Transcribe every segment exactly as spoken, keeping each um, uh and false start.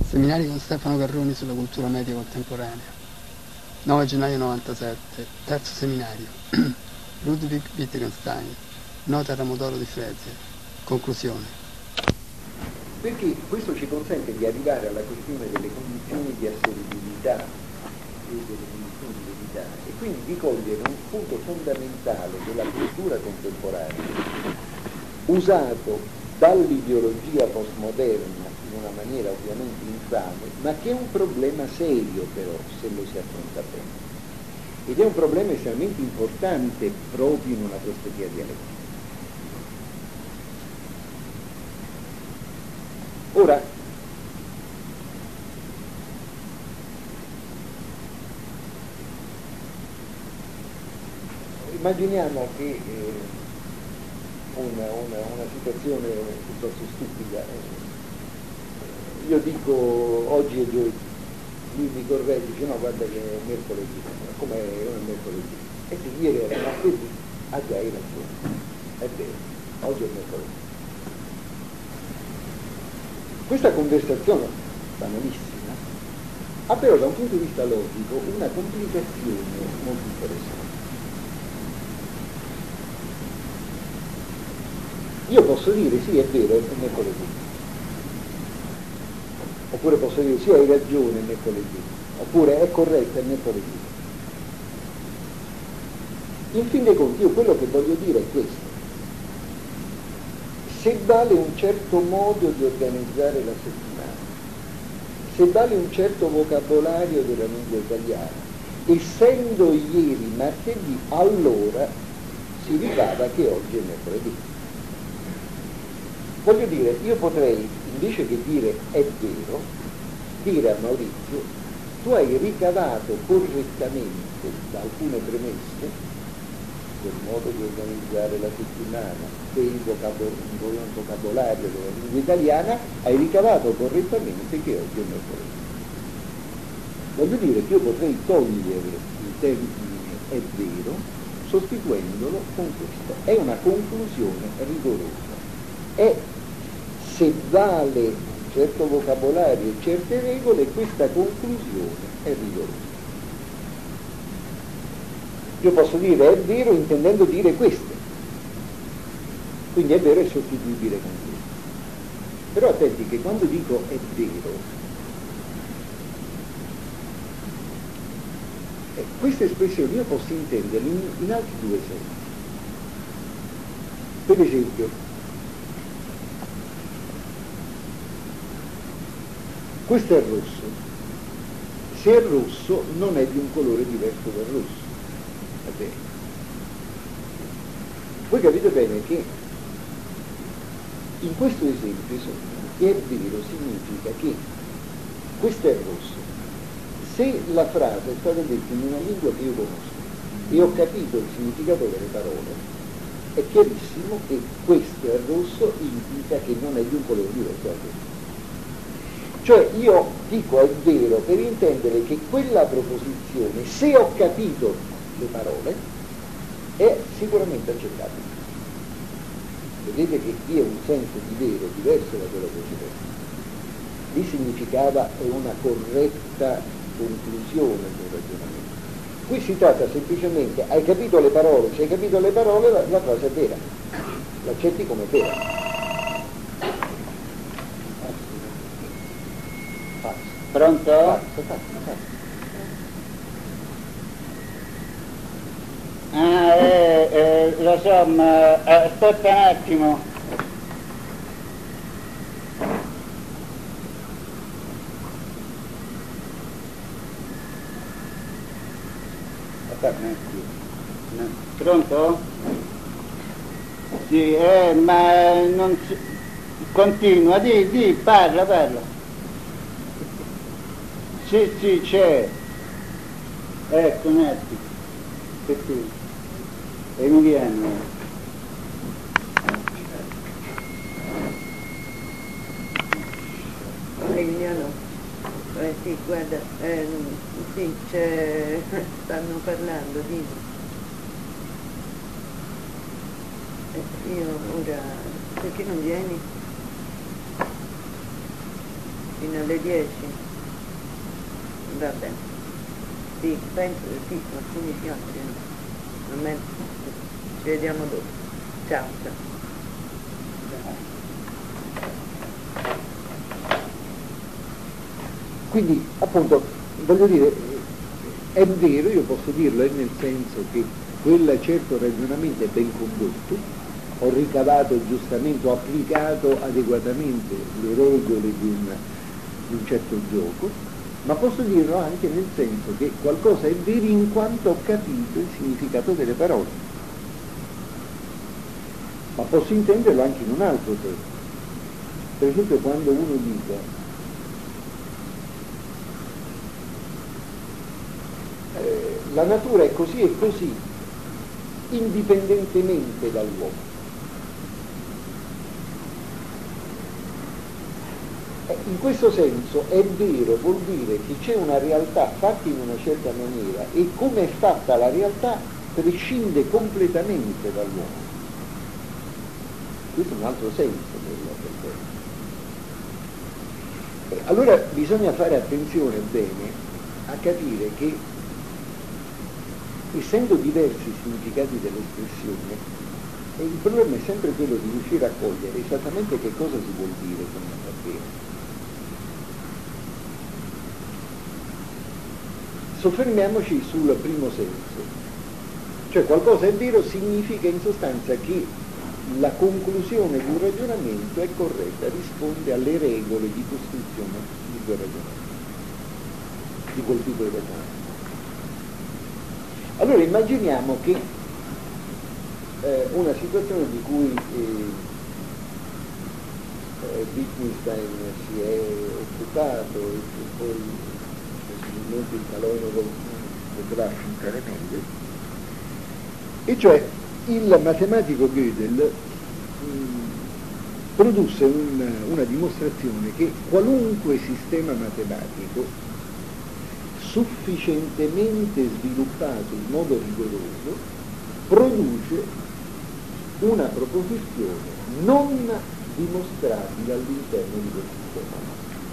Seminari con Stefano Carroni sulla cultura media contemporanea. nove gennaio novantasette, terzo seminario. Ludwig Wittgenstein, nota Ramodoro di Frezia. Conclusione. Perché questo ci consente di arrivare alla questione delle condizioni di assolibilità e delle condizioni di verità, e quindi di cogliere un punto fondamentale della cultura contemporanea, usato dall'ideologia postmoderna in una maniera ovviamente infame, ma che è un problema serio però se lo si affronta bene. Ed è un problema estremamente importante proprio in una prospettiva dialettica. Ora, immaginiamo che eh, una, una, una situazione piuttosto stupida. Io dico oggi è giovedì, lui mi corregge, dice no, guarda che è mercoledì, come è mercoledì? E se ieri era martedì, ah già, hai ragione, è vero, oggi è mercoledì. Questa conversazione, banalissima, ha però da un punto di vista logico una complicazione molto interessante. Io posso dire sì, è vero, è mercoledì. Oppure posso dire sì, hai ragione, è mercoledì. Oppure è corretto, è mercoledì. In fin dei conti, io quello che voglio dire è questo. Se vale un certo modo di organizzare la settimana, se vale un certo vocabolario della lingua italiana, essendo ieri martedì, allora si ricava che oggi è mercoledì. Voglio dire, io potrei, invece che dire è vero, dire a Maurizio, tu hai ricavato correttamente da alcune premesse, del modo di organizzare la settimana, del vocabolario della lingua italiana, hai ricavato correttamente che oggi è mercoledì. Voglio dire che io potrei togliere il termine è vero, sostituendolo con questo. È una conclusione rigorosa. E se vale un certo vocabolario e certe regole, questa conclusione è rigorosa. Io posso dire è vero intendendo dire questo, quindi è vero è sostituibile con questo. Però attenti che quando dico è vero, eh, queste espressioni io posso intenderle in, in altri due sensi. Per esempio, questo è rosso. Se è rosso non è di un colore diverso dal rosso. Va bene. Voi capite bene che in questo esempio che è vero significa che questo è rosso. Se la frase è stata detta in una lingua che io conosco e ho capito il significato delle parole, è chiarissimo che questo è rosso indica che non è di un colore diverso dal rosso. Cioè io dico è vero per intendere che quella proposizione, se ho capito le parole, è sicuramente accettabile. Vedete che qui è un senso di vero diverso da quello precedente. Lì significava è una corretta conclusione del ragionamento. Qui si tratta semplicemente, hai capito le parole, se hai capito le parole la, la frase è vera, l'accetti come vera. Pronto? Falso, falso, falso. Ah, eh, eh, lo so, ma eh, aspetta un attimo. Aspetta un attimo. No. Pronto? Sì, eh, ma non si... Continua, di, di, parla, parla. Sì, sì, c'è. Ecco, un attimo. Perché? E mi viene. Emiliano, eh, sì, guarda, eh, sì, c'è, stanno parlando, dimmi. Eh, io ora, perché non vieni? fino alle dieci? Va bene. Sì, penso, sì, alcuni sì, altri no. Va bene. Ci vediamo dopo. Ciao, ciao. Quindi, appunto, voglio dire, è vero, io posso dirlo, è nel senso che quel certo ragionamento è ben condotto, ho ricavato giustamente, ho applicato adeguatamente le regole di un, di un certo gioco, ma posso dirlo anche nel senso che qualcosa è vero in quanto ho capito il significato delle parole, ma posso intenderlo anche in un altro senso. Per esempio, quando uno dice eh, la natura è così e così indipendentemente dall'uomo, in questo senso è vero, vuol dire che c'è una realtà fatta in una certa maniera e come è fatta la realtà prescinde completamente dall'uomo. Questo è un altro senso del termine. E allora bisogna fare attenzione bene a capire che, essendo diversi i significati dell'espressione, il problema è sempre quello di riuscire a cogliere esattamente che cosa si vuol dire con la bene. Soffermiamoci sul primo senso, cioè qualcosa è vero significa in sostanza che la conclusione di un ragionamento è corretta, risponde alle regole di costruzione di quel ragionamento, di quel tipo di ragionamento. Allora immaginiamo che eh, una situazione di cui eh, eh, Wittgenstein si è occupato e che poi possibilmente il Calogero potrà affrontare meglio, e cioè il matematico Gödel mh, produsse un, una dimostrazione che qualunque sistema matematico sufficientemente sviluppato in modo rigoroso produce una proposizione non dimostrabile all'interno di quel sistema.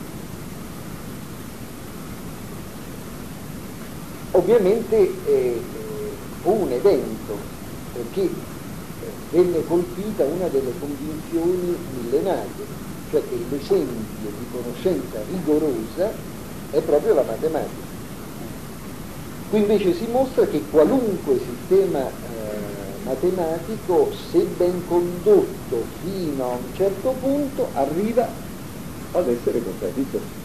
Ovviamente eh, fu un evento perché eh, venne colpita una delle convinzioni millenarie, cioè che l'esempio di conoscenza rigorosa è proprio la matematica. Qui invece si mostra che qualunque sistema eh, matematico, se ben condotto fino a un certo punto, arriva ad essere contraddittorio.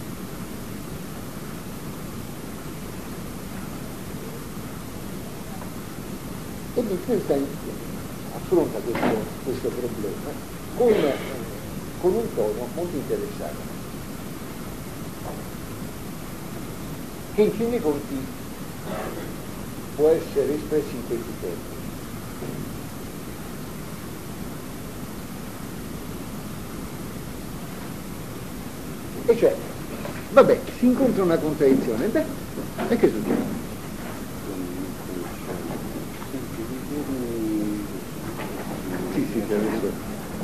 E Wittgenstein affronta questo, questo problema con, eh, con un tono molto interessante, che in fin dei conti può essere espresso in questi termini. E cioè, vabbè, si incontra una contraddizione, beh, e che succede? Sì, sì, che adesso...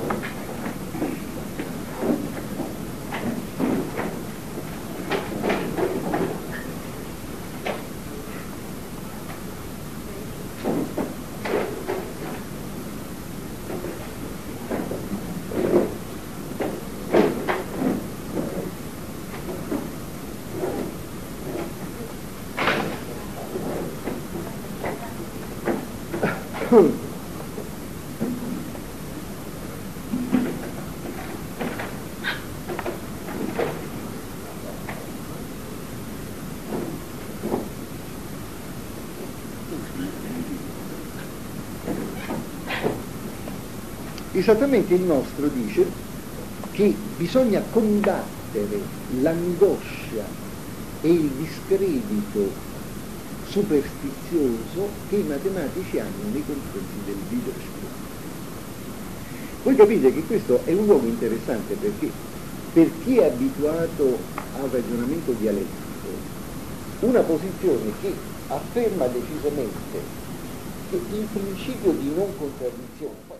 Esattamente il nostro dice che bisogna combattere l'angoscia e il discredito superstizioso che i matematici hanno nei confronti del leadership. Voi capite che questo è un luogo interessante perché per chi è abituato al ragionamento dialettico, una posizione che afferma decisamente che il principio di non contraddizione